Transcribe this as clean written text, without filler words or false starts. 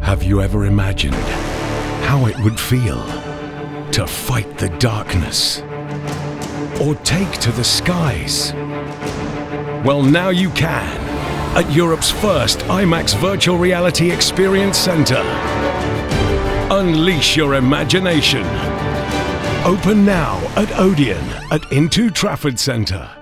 Have you ever imagined how it would feel to fight the darkness or take to the skies? Well, now you can at Europe's first IMAX Virtual Reality Experience Centre. Unleash your imagination. Open now at ODEON at Into Trafford Centre.